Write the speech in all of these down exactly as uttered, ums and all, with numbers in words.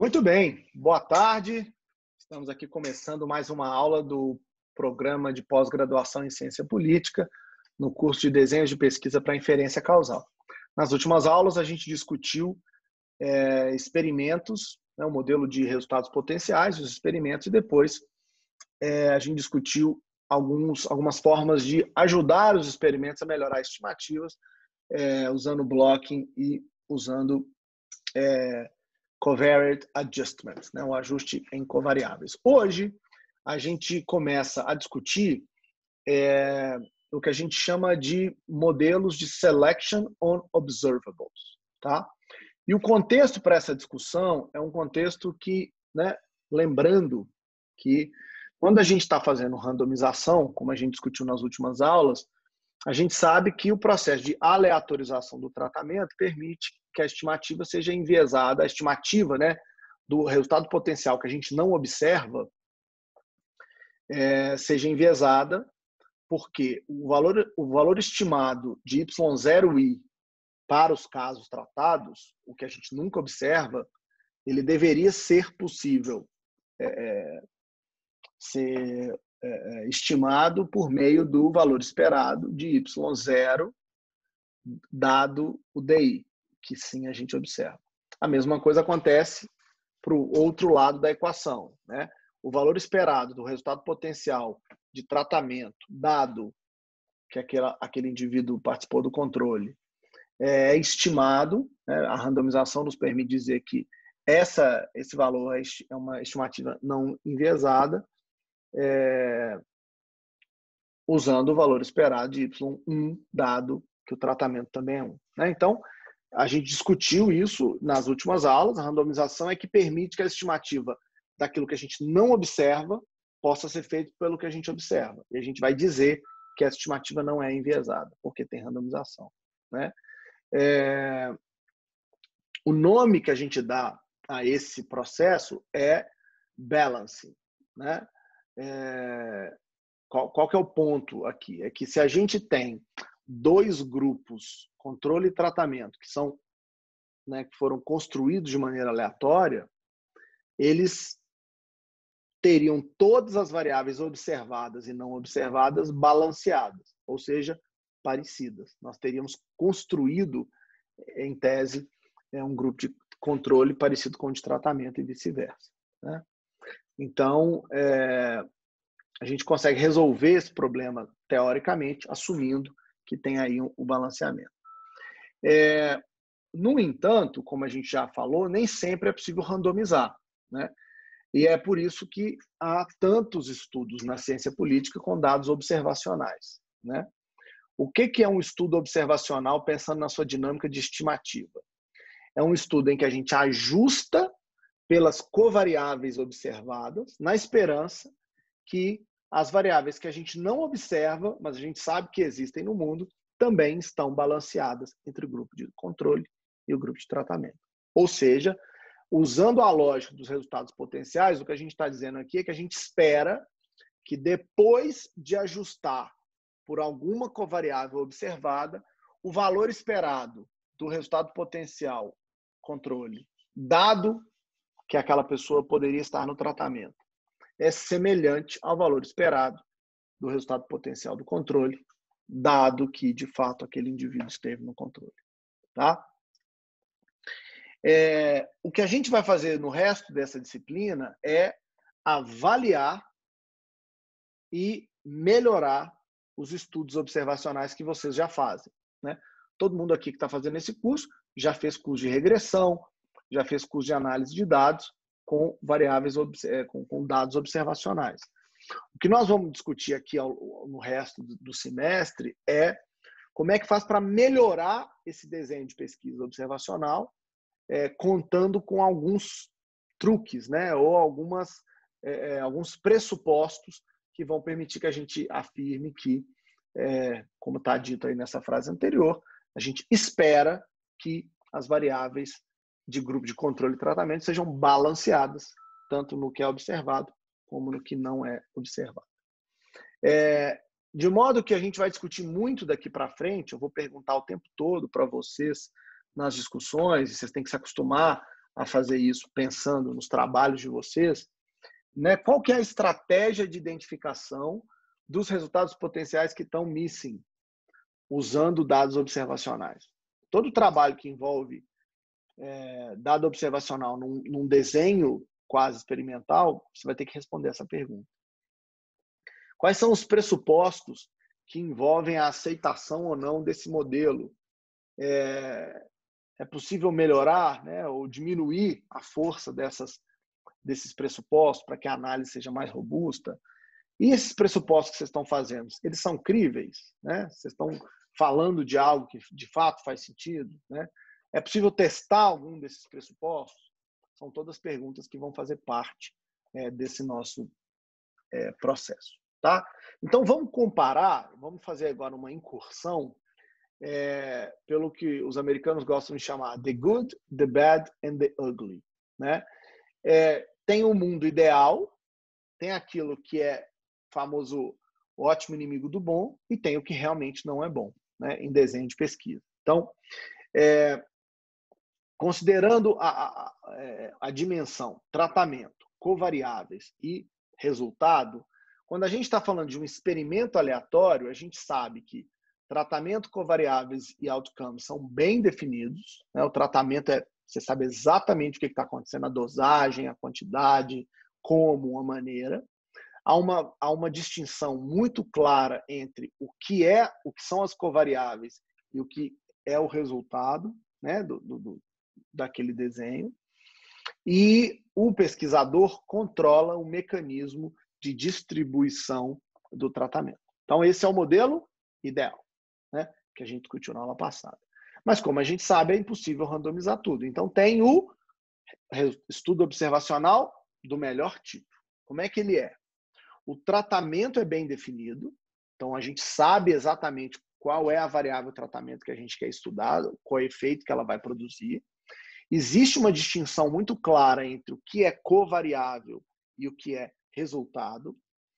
Muito bem, boa tarde. Estamos aqui começando mais uma aula do programa de pós-graduação em Ciência Política, no curso de Desenhos de Pesquisa para Inferência Causal. Nas últimas aulas, a gente discutiu é, experimentos, né, o modelo de resultados potenciais, os experimentos, e depois é, a gente discutiu alguns, algumas formas de ajudar os experimentos a melhorar estimativas, é, usando blocking e usando é, covariate adjustment, né, o ajuste em covariáveis. Hoje, a gente começa a discutir é, o que a gente chama de modelos de selection on observables. Tá? E o contexto para essa discussão é um contexto que, né, lembrando que quando a gente está fazendo randomização, como a gente discutiu nas últimas aulas, a gente sabe que o processo de aleatorização do tratamento permite que a estimativa seja enviesada, a estimativa, né, do resultado potencial que a gente não observa é, seja enviesada, porque o valor, o valor estimado de Y zero I para os casos tratados, o que a gente nunca observa, ele deveria ser possível é, ser é, estimado por meio do valor esperado de Y zero dado o D I, que sim a gente observa. A mesma coisa acontece para o outro lado da equação, né? O valor esperado do resultado potencial de tratamento, dado que aquela, aquele indivíduo participou do controle, é estimado, né? A randomização nos permite dizer que essa, esse valor é uma estimativa não enviesada, é, usando o valor esperado de Y um, dado que o tratamento também é um. Né? Então, a gente discutiu isso nas últimas aulas. A randomização é que permite que a estimativa daquilo que a gente não observa possa ser feita pelo que a gente observa. E a gente vai dizer que a estimativa não é enviesada, porque tem randomização. Né? É... O nome que a gente dá a esse processo é balancing. Né? É... Qual, qual que é o ponto aqui? É que se a gente tem dois grupos, controle e tratamento, que são, né, que foram construídos de maneira aleatória, eles teriam todas as variáveis observadas e não observadas balanceadas, ou seja, parecidas. Nós teríamos construído, em tese, um grupo de controle parecido com o de tratamento e vice-versa. Né? Então, é, a gente consegue resolver esse problema, teoricamente, assumindo que tem aí o balanceamento. É, no entanto, como a gente já falou, nem sempre é possível randomizar. Né? E é por isso que há tantos estudos na ciência política com dados observacionais. Né? O que é um estudo observacional pensando na sua dinâmica de estimativa? É um estudo em que a gente ajusta pelas covariáveis observadas, na esperança que as variáveis que a gente não observa, mas a gente sabe que existem no mundo, também estão balanceadas entre o grupo de controle e o grupo de tratamento. Ou seja, usando a lógica dos resultados potenciais, o que a gente está dizendo aqui é que a gente espera que depois de ajustar por alguma covariável observada, o valor esperado do resultado potencial controle, dado que aquela pessoa poderia estar no tratamento, é semelhante ao valor esperado do resultado potencial do controle, dado que, de fato, aquele indivíduo esteve no controle. Tá? É, o que a gente vai fazer no resto dessa disciplina é avaliar e melhorar os estudos observacionais que vocês já fazem. Né? Todo mundo aqui que está fazendo esse curso já fez curso de regressão, já fez curso de análise de dados, com variáveis, com, com dados observacionais. O que nós vamos discutir aqui ao, no resto do, do semestre é como é que faz para melhorar esse desenho de pesquisa observacional, é, contando com alguns truques, né, ou algumas, é, alguns pressupostos que vão permitir que a gente afirme que, é, como está dito aí nessa frase anterior, a gente espera que as variáveis de grupo de controle e tratamento sejam balanceadas, tanto no que é observado como no que não é observado. É, de modo que a gente vai discutir muito daqui para frente, eu vou perguntar o tempo todo para vocês nas discussões, e vocês têm que se acostumar a fazer isso pensando nos trabalhos de vocês, né? Qual que é a estratégia de identificação dos resultados potenciais que estão missing, usando dados observacionais? Todo trabalho que envolve é, dado observacional num, num desenho quase experimental, você vai ter que responder essa pergunta. Quais são os pressupostos que envolvem a aceitação ou não desse modelo? É, é possível melhorar, né, ou diminuir a força dessas, desses pressupostos para que a análise seja mais robusta? E esses pressupostos que vocês estão fazendo, eles são críveis? Né? Vocês estão falando de algo que de fato faz sentido? Né? É possível testar algum desses pressupostos? São todas perguntas que vão fazer parte é, desse nosso é, processo. Tá? Então, vamos comparar, vamos fazer agora uma incursão é, pelo que os americanos gostam de chamar the good, the bad and the ugly. Né? É, tem o mundo ideal, tem aquilo que é famoso ótimo inimigo do bom e tem o que realmente não é bom, né, em desenho de pesquisa. Então, é, considerando a, a, a dimensão, tratamento, covariáveis e resultado, quando a gente está falando de um experimento aleatório, a gente sabe que tratamento, covariáveis e outcomes são bem definidos. Né? O tratamento é, você sabe exatamente o que está acontecendo, a dosagem, a quantidade, como, a maneira. Há uma, há uma distinção muito clara entre o que é, o que são as covariáveis e o que é o resultado, né, do, do, daquele desenho. E o pesquisador controla o mecanismo de distribuição do tratamento. Então, esse é o modelo ideal, né, que a gente discutiu na aula passada. Mas, como a gente sabe, é impossível randomizar tudo. Então, tem o estudo observacional do melhor tipo. Como é que ele é? O tratamento é bem definido, então a gente sabe exatamente qual é a variável tratamento que a gente quer estudar, qual é o efeito que ela vai produzir. Existe uma distinção muito clara entre o que é covariável e o que é resultado.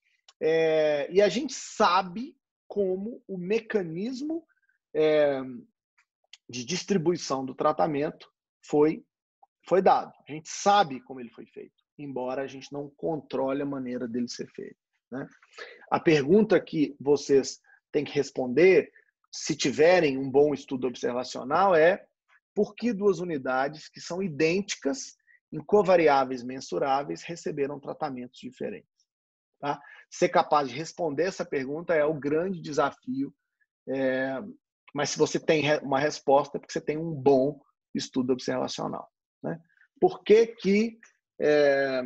É, e a gente sabe como o mecanismo é, de distribuição do tratamento foi, foi dado. A gente sabe como ele foi feito, embora a gente não controle a maneira dele ser feito. Né? A pergunta que vocês têm que responder, se tiverem um bom estudo observacional, é por que duas unidades que são idênticas em covariáveis mensuráveis receberam tratamentos diferentes? Tá? Ser capaz de responder essa pergunta é o grande desafio, é, mas se você tem uma resposta é porque você tem um bom estudo observacional. Né? Por que que é,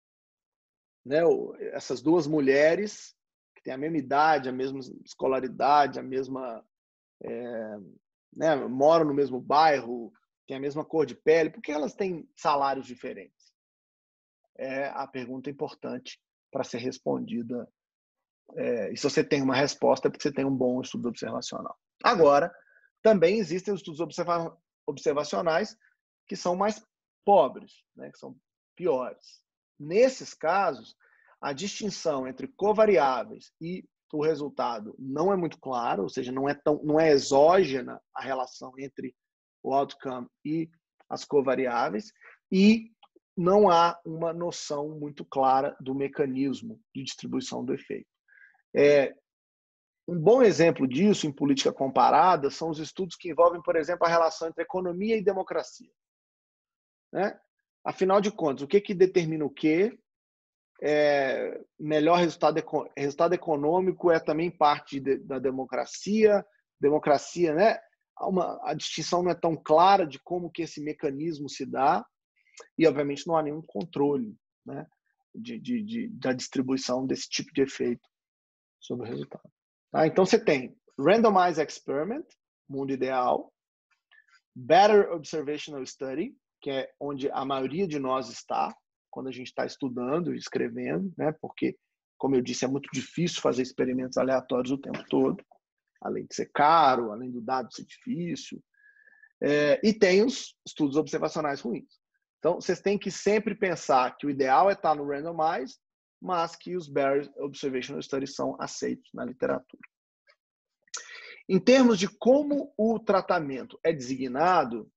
né, essas duas mulheres que têm a mesma idade, a mesma escolaridade, a mesma é, né, moram no mesmo bairro, têm a mesma cor de pele, por que elas têm salários diferentes? É a pergunta importante para ser respondida. É, e se você tem uma resposta, é porque você tem um bom estudo observacional. Agora, também existem os estudos observa observacionais que são mais pobres, né, que são piores. Nesses casos, a distinção entre covariáveis e o resultado não é muito claro, ou seja, não é, tão, não é exógena a relação entre o outcome e as covariáveis, e não há uma noção muito clara do mecanismo de distribuição do efeito. É, um bom exemplo disso em política comparada são os estudos que envolvem, por exemplo, a relação entre economia e democracia. Né? Afinal de contas, o que, que determina o quê? É, melhor resultado, resultado econômico é também parte de, da democracia. Democracia, né? Uma, a distinção não é tão clara de como que esse mecanismo se dá e, obviamente, não há nenhum controle, né, de, de, de, da distribuição desse tipo de efeito sobre o resultado. Tá? Então, você tem Randomized Experiment, mundo ideal, Better Observational Study, que é onde a maioria de nós está, quando a gente está estudando e escrevendo, né? Porque, como eu disse, é muito difícil fazer experimentos aleatórios o tempo todo, além de ser caro, além do dado ser difícil. É, e tem os estudos observacionais ruins. Então, vocês têm que sempre pensar que o ideal é estar no randomized, mas que os Better Observational Studies são aceitos na literatura. Em termos de como o tratamento é designado,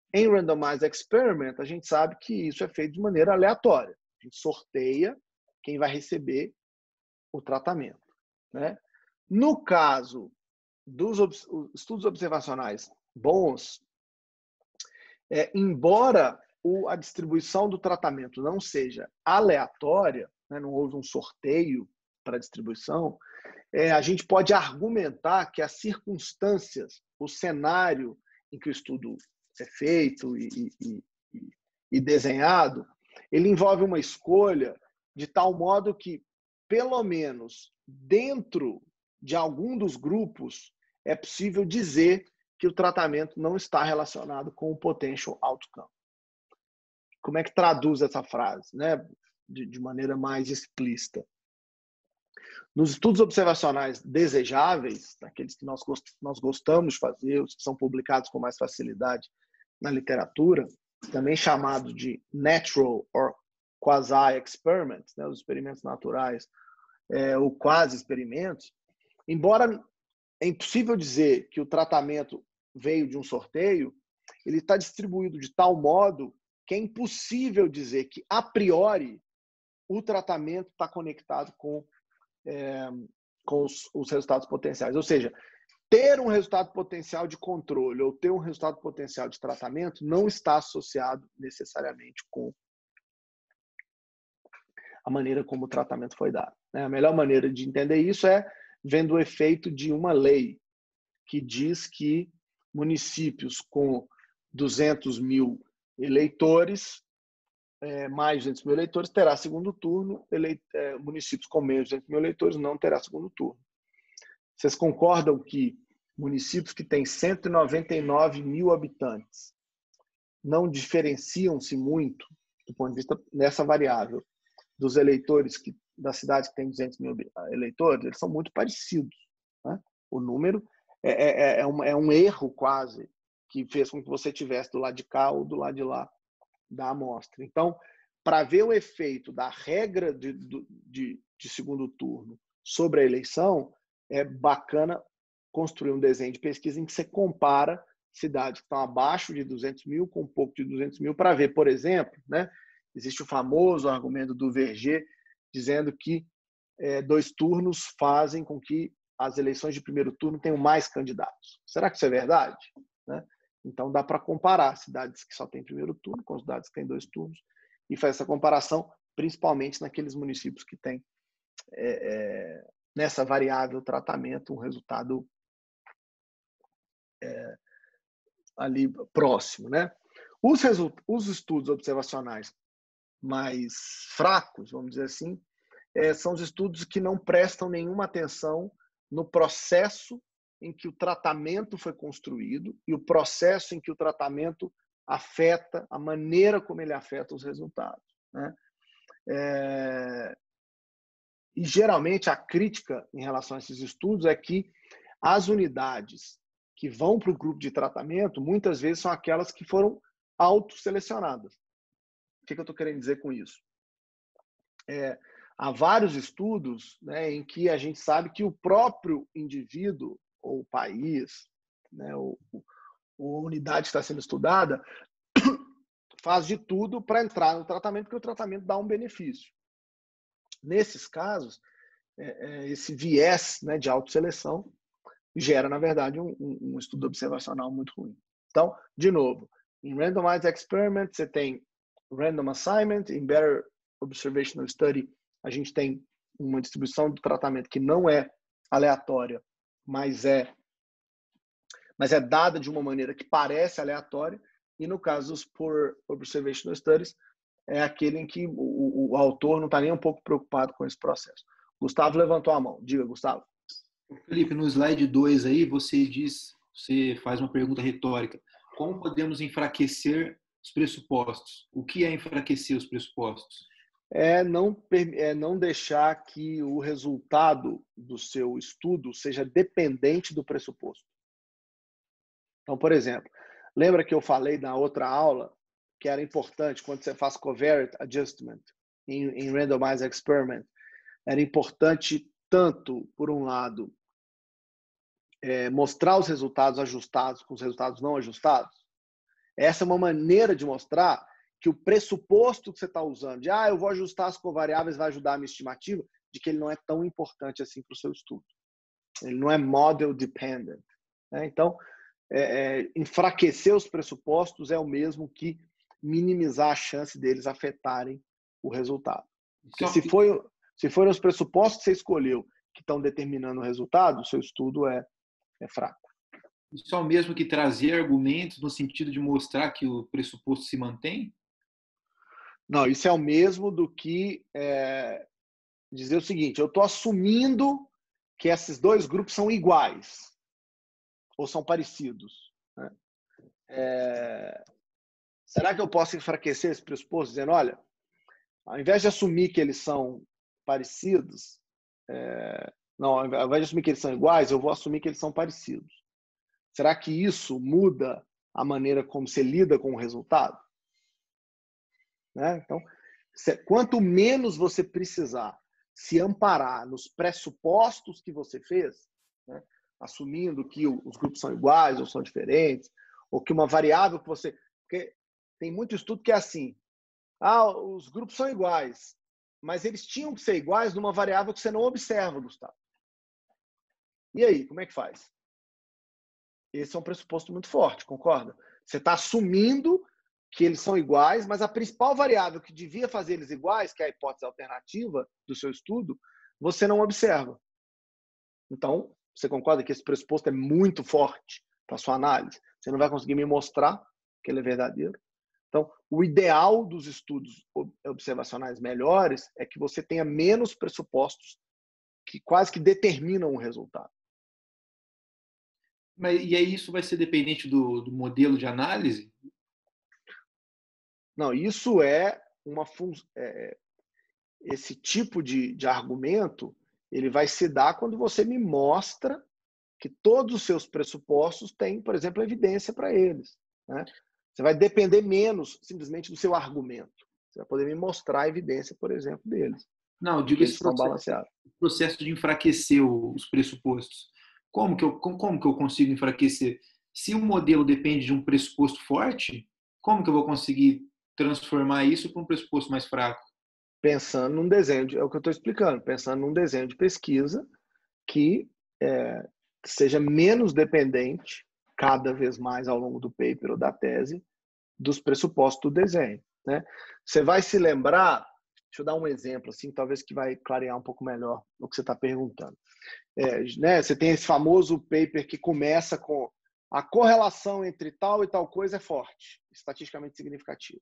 Em randomized experiment, a gente sabe que isso é feito de maneira aleatória. A gente sorteia quem vai receber o tratamento, né? No caso dos ob estudos observacionais bons, é, embora o, a distribuição do tratamento não seja aleatória, né, não houve um sorteio para a distribuição, é, a gente pode argumentar que as circunstâncias, o cenário em que o estudo é feito e, e, e, e desenhado, ele envolve uma escolha de tal modo que, pelo menos dentro de algum dos grupos, é possível dizer que o tratamento não está relacionado com o potential outcome. Como é que traduz essa frase, né? de, de maneira mais explícita? Nos estudos observacionais desejáveis, daqueles que nós, nós gostamos de fazer, os que são publicados com mais facilidade na literatura, também chamados de natural or quasi-experiments, né, os experimentos naturais, é, ou quase-experimentos, embora é impossível dizer que o tratamento veio de um sorteio, ele está distribuído de tal modo que é impossível dizer que, a priori, o tratamento está conectado com, é, com os, os resultados potenciais. Ou seja, ter um resultado potencial de controle ou ter um resultado potencial de tratamento não está associado necessariamente com a maneira como o tratamento foi dado. A melhor maneira de entender isso é vendo o efeito de uma lei que diz que municípios com duzentos mil eleitores, é, mais de duzentos mil eleitores, terá segundo turno, ele, é, municípios com menos de duzentos mil eleitores não terá segundo turno. Vocês concordam que municípios que têm cento e noventa e nove mil habitantes não diferenciam-se muito, do ponto de vista dessa variável, dos eleitores que, da cidade que tem duzentos mil eleitores? Eles são muito parecidos, né? O número é, é, é, um, é um erro quase que fez com que você tivesse do lado de cá ou do lado de lá da amostra. Então, para ver o efeito da regra de, de, de segundo turno sobre a eleição, é bacana construir um desenho de pesquisa em que você compara cidades que estão abaixo de duzentos mil com um pouco de duzentos mil para ver, por exemplo, né? Existe o famoso argumento do Verger dizendo que é, dois turnos fazem com que as eleições de primeiro turno tenham mais candidatos. Será que isso é verdade? Né? Então dá para comparar cidades que só têm primeiro turno com cidades que têm dois turnos e fazer essa comparação, principalmente naqueles municípios que têm é, é, nessa variável tratamento um resultado é, ali próximo, né? Os, os estudos observacionais mais fracos, vamos dizer assim, é, são os estudos que não prestam nenhuma atenção no processo em que o tratamento foi construído e o processo em que o tratamento afeta, a maneira como ele afeta os resultados, né? É... E, geralmente, a crítica em relação a esses estudos é que as unidades que vão para o grupo de tratamento, muitas vezes, são aquelas que foram autosselecionadas. O que eu estou querendo dizer com isso? É, há vários estudos, né, em que a gente sabe que o próprio indivíduo ou país, né, ou, ou a unidade que está sendo estudada, faz de tudo para entrar no tratamento, porque o tratamento dá um benefício. Nesses casos, é, é, esse viés, né, de autosseleção gera, na verdade, um, um, um estudo observacional muito ruim. Então, de novo, em randomized experiment, você tem random assignment, em better observational study, a gente tem uma distribuição do tratamento que não é aleatória, mas é, mas é dada de uma maneira que parece aleatória, e no caso dos poor observational studies, é aquele em que o, o, o autor não está nem um pouco preocupado com esse processo. Gustavo levantou a mão. Diga, Gustavo. Felipe, no slide dois aí, você diz, você faz uma pergunta retórica. Como podemos enfraquecer os pressupostos? O que é enfraquecer os pressupostos? É não, é não deixar que o resultado do seu estudo seja dependente do pressuposto. Então, por exemplo, lembra que eu falei na outra aula que era importante quando você faz covariate adjustment em, em randomized experiment? Era importante tanto, por um lado, é, mostrar os resultados ajustados com os resultados não ajustados. Essa é uma maneira de mostrar que o pressuposto que você está usando, de ah, eu vou ajustar as covariáveis, vai ajudar a minha estimativa, de que ele não é tão importante assim para o seu estudo. Ele não é model dependent. Né? Então, é, é, enfraquecer os pressupostos é o mesmo que minimizar a chance deles afetarem o resultado. Porque se, foi, se forem os pressupostos que você escolheu que estão determinando o resultado, o seu estudo é, é fraco. Isso é o mesmo que trazer argumentos no sentido de mostrar que o pressuposto se mantém? Não, isso é o mesmo do que é, dizer o seguinte, eu estou assumindo que esses dois grupos são iguais ou são parecidos. Né? É, será que eu posso enfraquecer esse pressuposto dizendo, olha, ao invés de assumir que eles são parecidos, é, não, ao invés de assumir que eles são iguais, eu vou assumir que eles são parecidos. Será que isso muda a maneira como você lida com o resultado? Né? Então, quanto menos você precisar se amparar nos pressupostos que você fez, né? Assumindo que os grupos são iguais ou são diferentes, ou que uma variável que você... Porque tem muito estudo que é assim, ah, os grupos são iguais, mas eles tinham que ser iguais numa variável que você não observa, Gustavo. E aí, como é que faz? Esse é um pressuposto muito forte, concorda? Você está assumindo que eles são iguais, mas a principal variável que devia fazer eles iguais, que é a hipótese alternativa do seu estudo, você não observa. Então, você concorda que esse pressuposto é muito forte para a sua análise? Você não vai conseguir me mostrar que ele é verdadeiro. Então, o ideal dos estudos observacionais melhores é que você tenha menos pressupostos que quase que determinam o resultado. Mas, e aí isso vai ser dependente do, do modelo de análise? Não, isso é uma é, esse tipo de, de argumento ele vai se dar quando você me mostra que todos os seus pressupostos têm, por exemplo, evidência para eles. Né? Você vai depender menos simplesmente do seu argumento. Você vai poder me mostrar a evidência, por exemplo, deles. Não, digo eles esse estão processo, balanceados. processo de enfraquecer os pressupostos. Como que, eu, como que eu consigo enfraquecer? Se um modelo depende de um pressuposto forte, como que eu vou conseguir transformar isso para um pressuposto mais fraco? Pensando num desenho, de, é o que eu estou explicando, pensando num desenho de pesquisa que, é, que seja menos dependente, cada vez mais ao longo do paper ou da tese, dos pressupostos do desenho. Né? Você vai se lembrar, deixa eu dar um exemplo, assim, talvez que vai clarear um pouco melhor o que você está perguntando. É, né, você tem esse famoso paper que começa com a correlação entre tal e tal coisa é forte, estatisticamente significativa.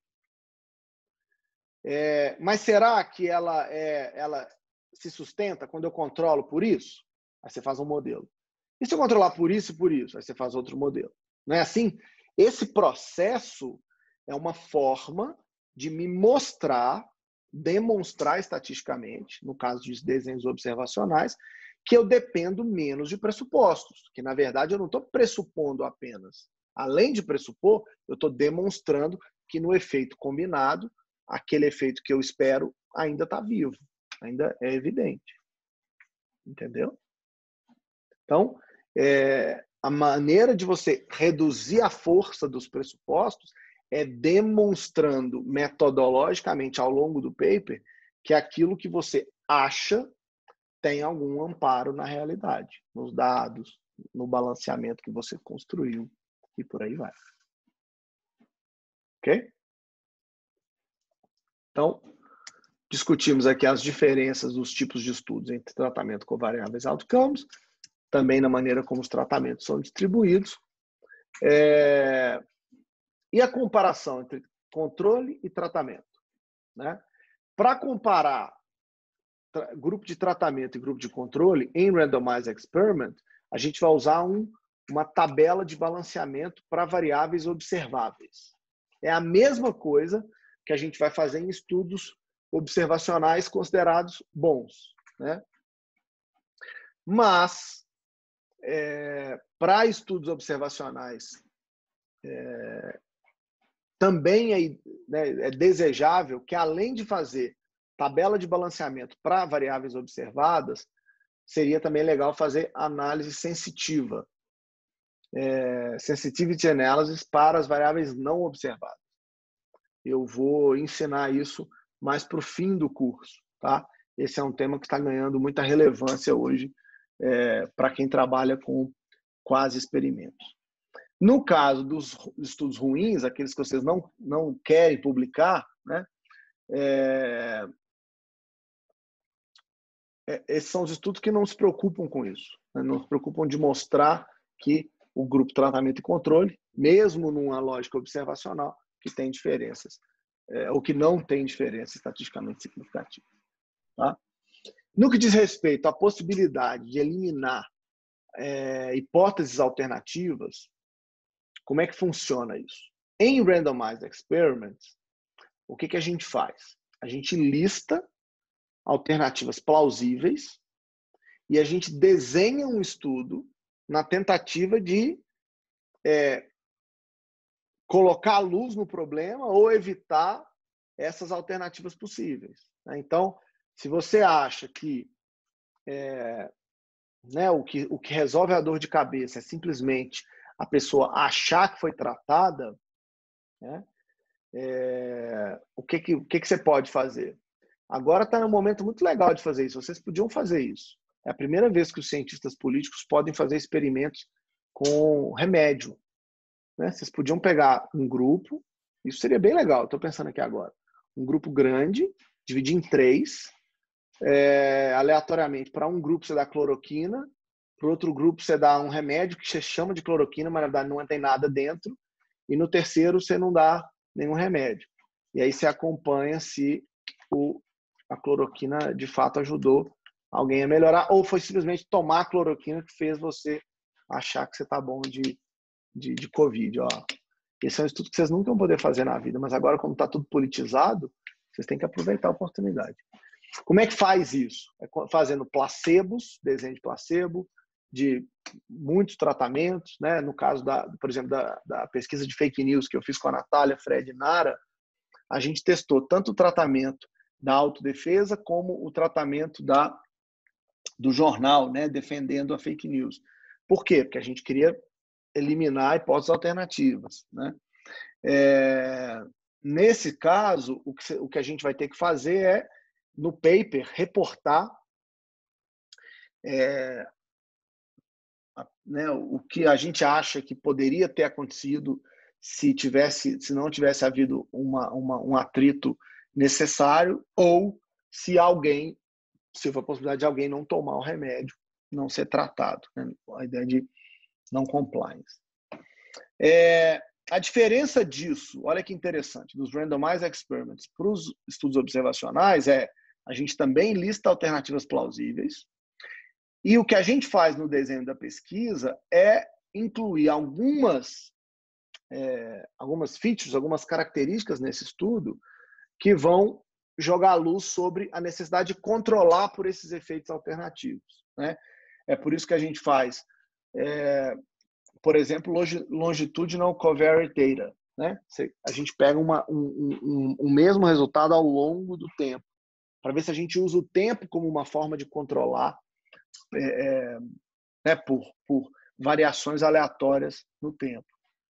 É, mas será que ela, é, ela se sustenta quando eu controlo por isso? Aí você faz um modelo. E se eu controlar por isso e por isso? Aí você faz outro modelo. Não é assim? Esse processo é uma forma de me mostrar, demonstrar estatisticamente, no caso de desenhos observacionais, que eu dependo menos de pressupostos. Que, na verdade, eu não estou pressupondo apenas. Além de pressupor, eu estou demonstrando que no efeito combinado, aquele efeito que eu espero ainda está vivo, ainda é evidente. Entendeu? Então, é, a maneira de você reduzir a força dos pressupostos é demonstrando metodologicamente ao longo do paper que aquilo que você acha tem algum amparo na realidade, nos dados, no balanceamento que você construiu e por aí vai. Ok? Então, discutimos aqui as diferenças dos tipos de estudos entre tratamento com variáveis outcomes, também na maneira como os tratamentos são distribuídos, é... e a comparação entre controle e tratamento. Né? Para comparar grupo de tratamento e grupo de controle em Randomized Experiment, a gente vai usar um, uma tabela de balanceamento para variáveis observáveis. É a mesma coisa que a gente vai fazer em estudos observacionais considerados bons. Né? Mas, é, para estudos observacionais, é, também é, né, é desejável que, além de fazer tabela de balanceamento para variáveis observadas, seria também legal fazer análise sensitiva. é, sensitivity analysis para as variáveis não observadas. Eu vou ensinar isso mais para o fim do curso, tá? Esse é um tema que está ganhando muita relevância hoje é, para quem trabalha com quase experimentos. No caso dos estudos ruins, aqueles que vocês não, não querem publicar, né? É, esses são os estudos que não se preocupam com isso, né? Não se preocupam de mostrar que o grupo tratamento e controle, mesmo numa lógica observacional, que tem diferenças, é, ou que não tem diferença estatisticamente significativa. Tá? No que diz respeito à possibilidade de eliminar é, hipóteses alternativas, como é que funciona isso? Em randomized experiments, o que, que a gente faz? A gente lista alternativas plausíveis e a gente desenha um estudo na tentativa de é, colocar a luz no problema ou evitar essas alternativas possíveis. Então, se você acha que, é, né, o que o que resolve a dor de cabeça é simplesmente a pessoa achar que foi tratada, né, é, o, que, que, o que, que você pode fazer? Agora está num momento muito legal de fazer isso. Vocês podiam fazer isso. É a primeira vez que os cientistas políticos podem fazer experimentos com remédio. Né? Vocês podiam pegar um grupo, isso seria bem legal, estou pensando aqui agora. Um grupo grande, dividir em três, é, aleatoriamente. Para um grupo você dá cloroquina, para outro grupo você dá um remédio que você chama de cloroquina, mas na verdade não tem nada dentro, e no terceiro você não dá nenhum remédio. E aí você acompanha se o, a cloroquina de fato ajudou alguém a melhorar, ou foi simplesmente tomar a cloroquina que fez você achar que você está bom de, de, de Covid. Ó. Esse é um estudo que vocês nunca vão poder fazer na vida, mas agora, como está tudo politizado, vocês têm que aproveitar a oportunidade. Como é que faz isso? É fazendo placebos, desenho de placebo, de muitos tratamentos, né? No caso, da, por exemplo, da, da pesquisa de fake news que eu fiz com a Natália, Fred e Nara, a gente testou tanto o tratamento da autodefesa como o tratamento da, do jornal, né? Defendendo a fake news. Por quê? Porque a gente queria eliminar hipóteses alternativas, né? É, nesse caso, o que, o que a gente vai ter que fazer é, no paper, reportar é, né, o que a gente acha que poderia ter acontecido se, tivesse, se não tivesse havido uma, uma, um atrito necessário, ou se alguém, se for a possibilidade de alguém não tomar o remédio, não ser tratado, né? A ideia de não compliance. É, a diferença disso, olha que interessante, dos randomized experiments para os estudos observacionais é a gente também lista alternativas plausíveis e o que a gente faz no desenho da pesquisa é incluir algumas, é, algumas features, algumas características nesse estudo que vão jogar luz sobre a necessidade de controlar por esses efeitos alternativos, né? É por isso que a gente faz é, por exemplo, longitudinal covariate data, né? A gente pega uma, um, um, um mesmo resultado ao longo do tempo, para ver se a gente usa o tempo como uma forma de controlar é, né, por, por variações aleatórias no tempo.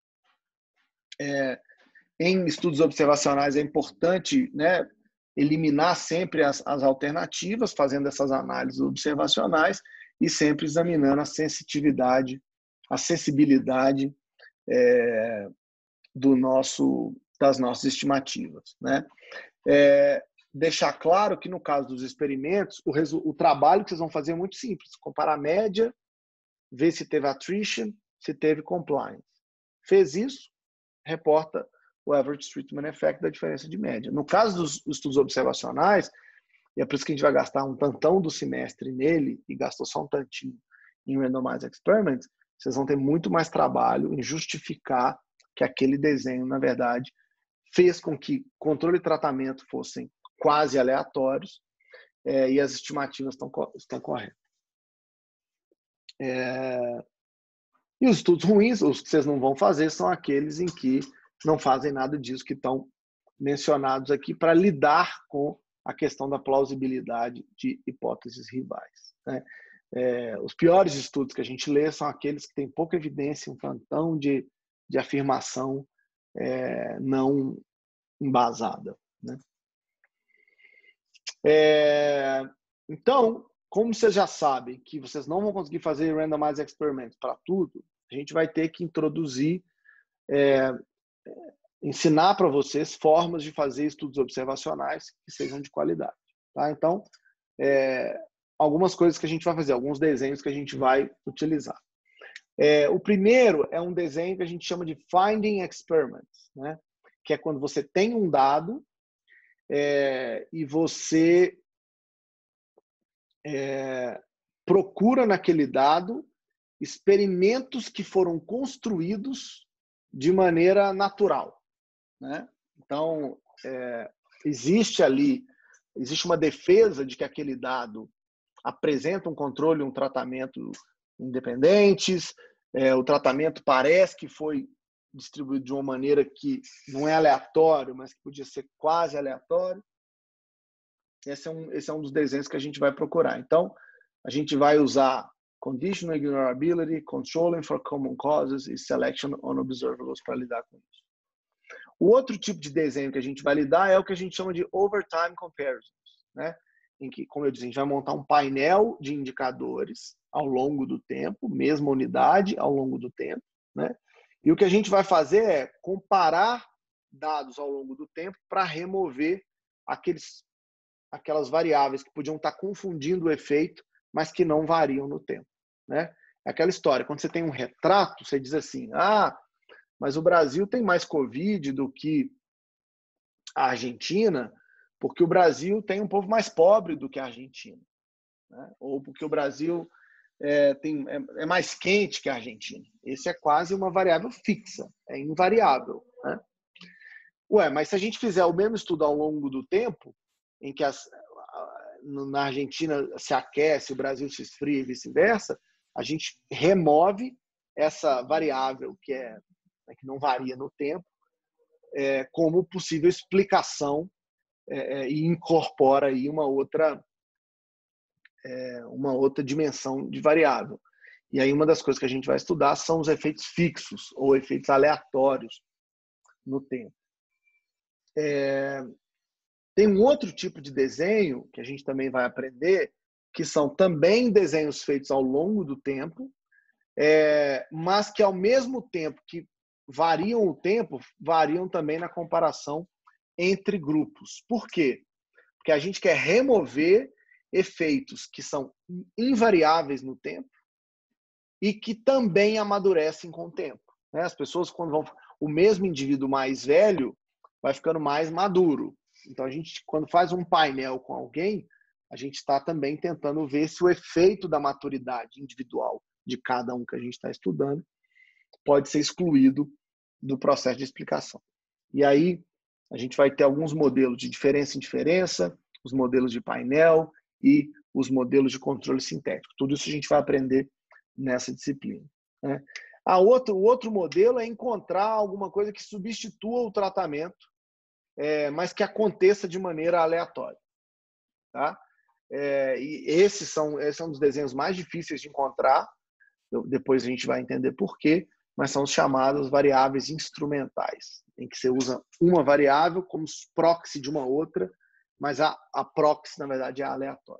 É, em estudos observacionais é importante, né, eliminar sempre as, as alternativas, fazendo essas análises observacionais e sempre examinando a sensitividade, a sensibilidade é, do nosso, das nossas estimativas, né? É, deixar claro que no caso dos experimentos, o, resu, o trabalho que vocês vão fazer é muito simples, comparar a média, ver se teve attrition, se teve compliance. Fez isso, reporta o average treatment effect da diferença de média. No caso dos estudos observacionais, e é por isso que a gente vai gastar um tantão do semestre nele, e gastou só um tantinho em randomized experiments, vocês vão ter muito mais trabalho em justificar que aquele desenho, na verdade, fez com que controle e tratamento fossem quase aleatórios é, e as estimativas estão, estão corretas. É... E os estudos ruins, os que vocês não vão fazer, são aqueles em que não fazem nada disso que estão mencionados aqui para lidar com a questão da plausibilidade de hipóteses rivais, né? É, os piores estudos que a gente lê são aqueles que têm pouca evidência, um tantão de, de afirmação é, não embasada, né? É, então, como vocês já sabem que vocês não vão conseguir fazer randomized experiments para tudo, a gente vai ter que introduzir, é, ensinar para vocês formas de fazer estudos observacionais que sejam de qualidade. Tá? Então, é, algumas coisas que a gente vai fazer, alguns desenhos que a gente vai utilizar. É, o primeiro é um desenho que a gente chama de Finding Experiments, né? Que é quando você tem um dado é, e você é, procura naquele dado experimentos que foram construídos de maneira natural, né? Então, é, existe ali, existe uma defesa de que aquele dado apresenta um controle, um tratamento independentes, é, o tratamento parece que foi distribuído de uma maneira que não é aleatório, mas que podia ser quase aleatório. Esse é um, esse é um dos desenhos que a gente vai procurar. Então, a gente vai usar Conditional Ignorability, Controlling for Common Causes e Selection on Observables para lidar com isso. O outro tipo de desenho que a gente vai lidar é o que a gente chama de Overtime Comparisons, né? Em que, como eu disse, a gente vai montar um painel de indicadores ao longo do tempo, mesma unidade ao longo do tempo, né? E o que a gente vai fazer é comparar dados ao longo do tempo para remover aqueles, aquelas variáveis que podiam estar confundindo o efeito, mas que não variam no tempo, né? É aquela história, quando você tem um retrato, você diz assim, ah, mas o Brasil tem mais Covid do que a Argentina, porque o Brasil tem um povo mais pobre do que a Argentina, né? Ou porque o Brasil é, tem, é, é mais quente que a Argentina. Esse é quase uma variável fixa, é invariável, né? Ué, mas se a gente fizer o mesmo estudo ao longo do tempo, em que as, na Argentina se aquece, o Brasil se esfria e vice-versa, a gente remove essa variável que, é, que não varia no tempo, é, como possível explicação é, e incorpora aí uma outra, é, uma outra dimensão de variável. E aí uma das coisas que a gente vai estudar são os efeitos fixos ou efeitos aleatórios no tempo. É, tem um outro tipo de desenho que a gente também vai aprender, que são também desenhos feitos ao longo do tempo, é, mas que ao mesmo tempo que variam o tempo, variam também na comparação entre grupos. Por quê? Porque a gente quer remover efeitos que são invariáveis no tempo e que também amadurecem com o tempo. Né? As pessoas, quando vão... O mesmo indivíduo mais velho vai ficando mais maduro. Então, a gente, quando faz um painel com alguém, a gente está também tentando ver se o efeito da maturidade individual de cada um que a gente está estudando pode ser excluído do processo de explicação. E aí, a gente vai ter alguns modelos de diferença em diferença, os modelos de painel e os modelos de controle sintético. Tudo isso a gente vai aprender nessa disciplina, né? A outro, o outro modelo é encontrar alguma coisa que substitua o tratamento, é, mas que aconteça de maneira aleatória. Tá? É, e esses são, esses são os desenhos mais difíceis de encontrar, eu, depois a gente vai entender por quê, mas são os chamados variáveis instrumentais, em que você usa uma variável como proxy de uma outra, mas a, a proxy, na verdade, é aleatória.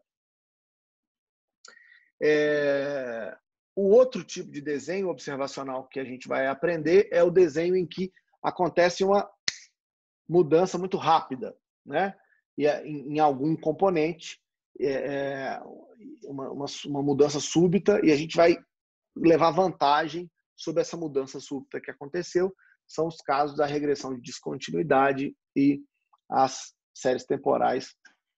É, o outro tipo de desenho observacional que a gente vai aprender é o desenho em que acontece uma mudança muito rápida, né? E em, em algum componente, é, uma, uma, uma mudança súbita, e a gente vai levar vantagem sobre essa mudança súbita que aconteceu. São os casos da regressão de descontinuidade e as séries temporais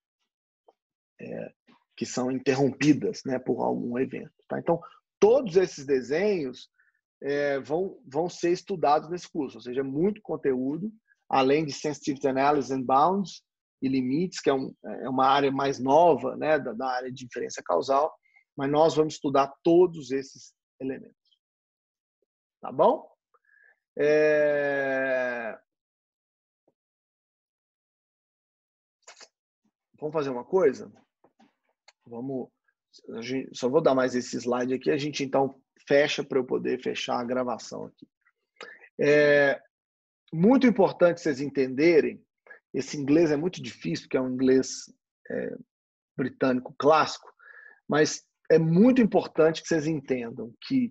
é, que são interrompidas, né, por algum evento. Tá? Então, todos esses desenhos é, vão, vão ser estudados nesse curso, ou seja, muito conteúdo, além de Sensitivity Analysis and Bounds e limites, que é, um, é uma área mais nova, né, da, da área de inferência causal, mas nós vamos estudar todos esses elementos. Tá bom? É... Vamos fazer uma coisa? Vamos a gente, só vou dar mais esse slide aqui, a gente então fecha para eu poder fechar a gravação aqui. É muito importante vocês entenderem, esse inglês é muito difícil, porque é um inglês é, britânico clássico, mas é muito importante que vocês entendam que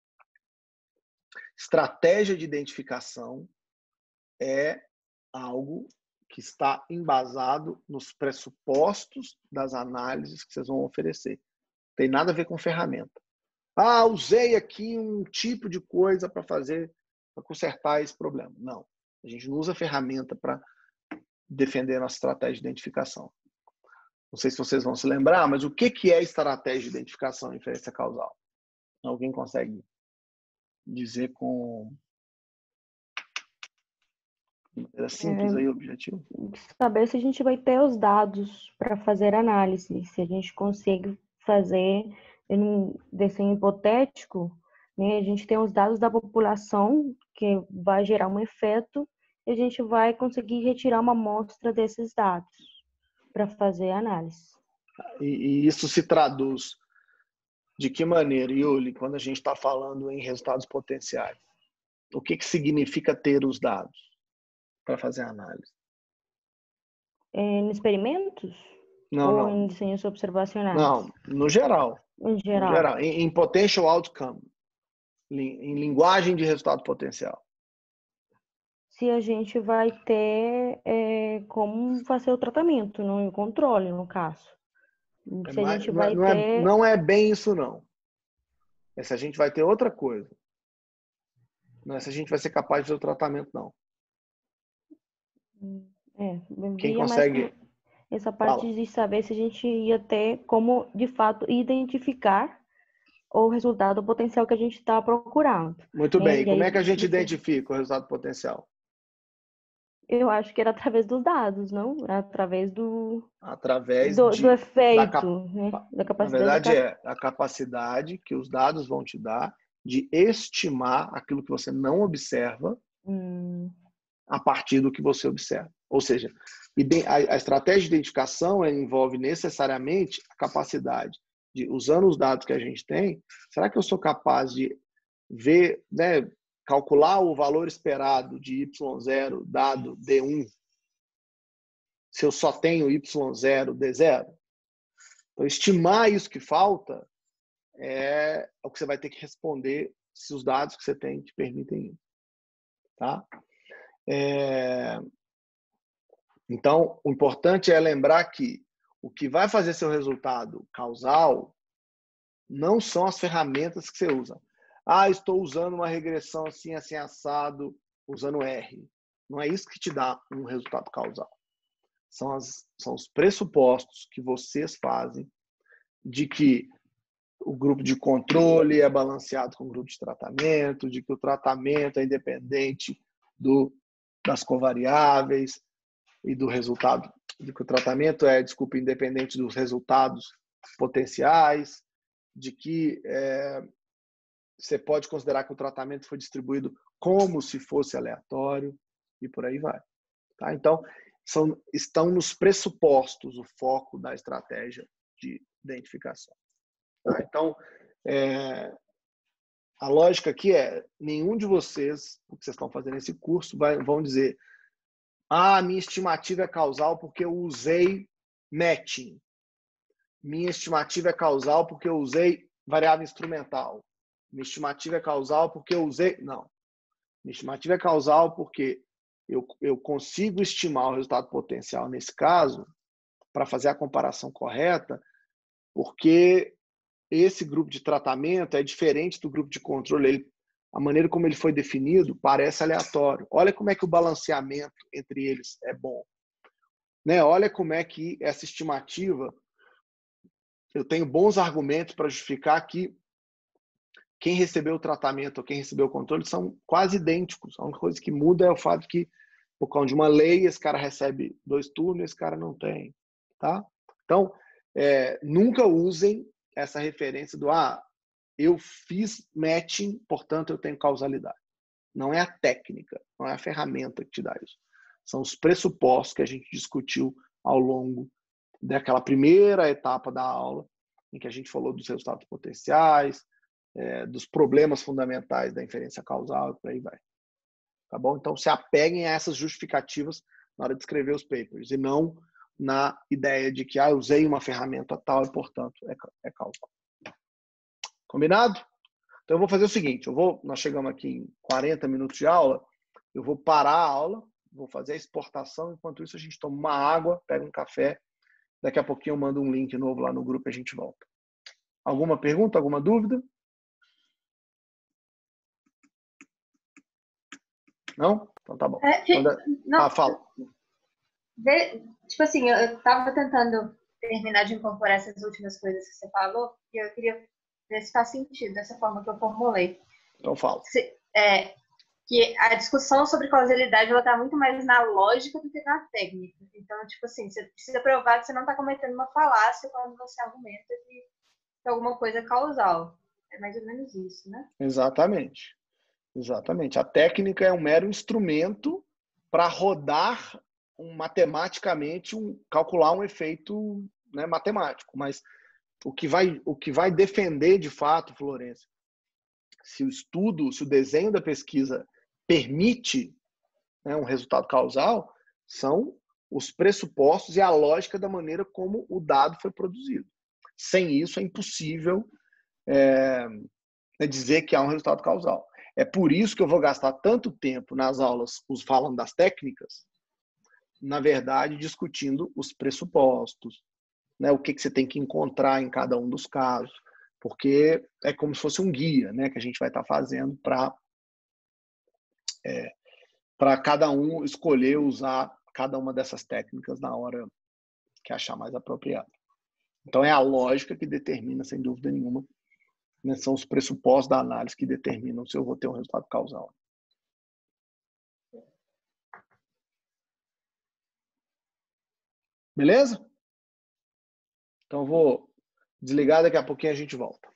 estratégia de identificação é algo que está embasado nos pressupostos das análises que vocês vão oferecer. Tem nada a ver com ferramenta. Ah, usei aqui um tipo de coisa para fazer, para consertar esse problema. Não. A gente não usa ferramenta para defender a nossa estratégia de identificação. Não sei se vocês vão se lembrar, mas o que é estratégia de identificação e inferência causal? Alguém consegue dizer com maneira simples aí o objetivo? Saber se a gente vai ter os dados para fazer análise, se a gente consegue fazer um desenho hipotético, né? A gente tem os dados da população que vai gerar um efeito e a gente vai conseguir retirar uma amostra desses dados para fazer a análise. E, e isso se traduz de que maneira, Yuli, quando a gente está falando em resultados potenciais? O que, que significa ter os dados para fazer a análise? É, em experimentos? Não, Ou não. em desenhos observacionais? Não, no geral. Em geral. No geral. Em, em potential outcome. Em linguagem de resultado potencial. Se a gente vai ter é, como fazer o tratamento, no controle, no caso. Se É a mais, gente não, é, vai não, é, ter... não é bem isso, não. É se a gente vai ter outra coisa. Não é se a gente vai ser capaz de fazer o tratamento, não. É, Quem via consegue... mais essa parte Fala. de saber se a gente ia ter como, de fato, identificar o resultado potencial que a gente está procurando. Muito né? bem. E E como aí, é que a gente você... identifica o resultado potencial? Eu acho que era através dos dados, não? Através do, Através do, do de... Da, efeito, né? Da na capacidade verdade, de... é a capacidade que os dados vão te dar de estimar aquilo que você não observa Hum. a partir do que você observa. Ou seja, a estratégia de identificação envolve necessariamente a capacidade de, usando os dados que a gente tem, será que eu sou capaz de ver, né, calcular o valor esperado de Y zero dado D um, se eu só tenho Y zero, D zero? Então, estimar isso que falta é o que você vai ter que responder se os dados que você tem te permitem isso. Tá? É... Então, o importante é lembrar que o que vai fazer seu resultado causal não são as ferramentas que você usa. Ah, estou usando uma regressão assim, assim, assado, usando R. Não é isso que te dá um resultado causal. São, as, são os pressupostos que vocês fazem de que o grupo de controle é balanceado com o grupo de tratamento, de que o tratamento é independente do, das covariáveis e do resultado, de que o tratamento é, desculpa, independente dos resultados potenciais, de que é, você pode considerar que o tratamento foi distribuído como se fosse aleatório e por aí vai. Tá? Então, são, estão nos pressupostos o foco da estratégia de identificação. Tá? Então, é, a lógica aqui é, nenhum de vocês, o que vocês estão fazendo nesse curso, vai, vão dizer ah, minha estimativa é causal porque eu usei matching. Minha estimativa é causal porque eu usei variável instrumental. Minha estimativa é causal porque eu usei... Não. Minha estimativa é causal porque eu, eu consigo estimar o resultado potencial nesse caso para fazer a comparação correta, porque esse grupo de tratamento é diferente do grupo de controle. Ele, a maneira como ele foi definido parece aleatório. Olha como é que o balanceamento entre eles é bom. Né? Olha como é que essa estimativa, eu tenho bons argumentos para justificar que quem recebeu o tratamento ou quem recebeu o controle são quase idênticos. A única coisa que muda é o fato que, por causa de uma lei, esse cara recebe dois turnos, esse cara não tem. Tá? Então, é, nunca usem essa referência do ah, eu fiz matching, portanto eu tenho causalidade. Não é a técnica, não é a ferramenta que te dá isso. São os pressupostos que a gente discutiu ao longo daquela primeira etapa da aula, em que a gente falou dos resultados potenciais, é, dos problemas fundamentais da inferência causal e por aí vai. Tá bom? Então, se apeguem a essas justificativas na hora de escrever os papers e não na ideia de que ah, eu usei uma ferramenta tal e, portanto, é, é causal. Combinado? Então, eu vou fazer o seguinte, eu vou, nós chegamos aqui em quarenta minutos de aula, eu vou parar a aula, vou fazer a exportação, enquanto isso a gente toma uma água, pega um café, daqui a pouquinho eu mando um link novo lá no grupo e a gente volta. Alguma pergunta, alguma dúvida? Não? Então tá bom. É, que, Quando... não, ah, fala. De, tipo assim, eu, eu tava tentando terminar de incorporar essas últimas coisas que você falou, e eu queria ver se faz sentido dessa forma que eu formulei. Então fala. Se, é, que a discussão sobre causalidade, ela tá muito mais na lógica do que na técnica. Então, tipo assim, você precisa provar que você não está cometendo uma falácia quando você argumenta que, que alguma coisa é causal. É mais ou menos isso, né? Exatamente. Exatamente. A técnica é um mero instrumento para rodar um, matematicamente, um, calcular um efeito, né, matemático. Mas o que, vai, o que vai defender, de fato, Florencio, se o estudo, se o desenho da pesquisa permite, né, um resultado causal, são os pressupostos e a lógica da maneira como o dado foi produzido. Sem isso, é impossível é, dizer que há um resultado causal. É por isso que eu vou gastar tanto tempo nas aulas, os falando das técnicas, na verdade, discutindo os pressupostos, né, o que, que você tem que encontrar em cada um dos casos, porque é como se fosse um guia, né, que a gente vai estar fazendo para é, para cada um escolher usar cada uma dessas técnicas na hora que achar mais apropriado. Então, é a lógica que determina, sem dúvida nenhuma, né, são os pressupostos da análise que determinam se eu vou ter um resultado causal. Beleza? Então, eu vou desligar, daqui a pouquinho a gente volta.